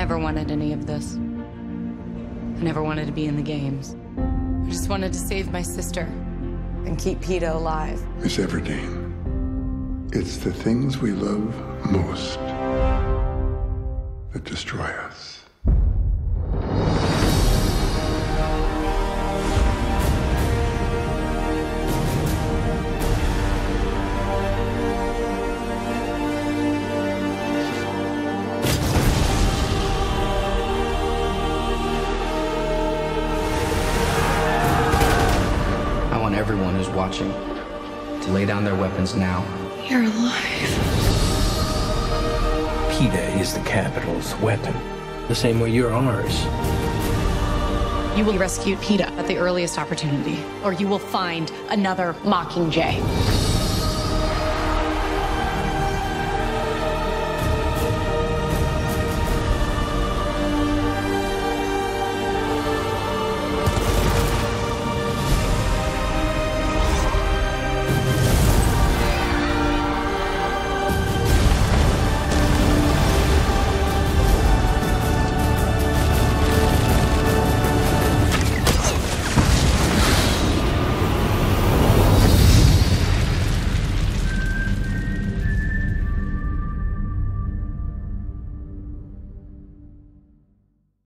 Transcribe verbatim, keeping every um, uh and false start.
never wanted any of this. I never wanted to be in the games. I just wanted to save my sister and keep PETA alive. Miss Everdeen, it's the things we love most that destroy us. I want everyone who's watching to lay down their weapons now. You're alive. PETA is the Capitol's weapon, the same way you're ours. You will rescue PETA at the earliest opportunity, or you will find another Mockingjay.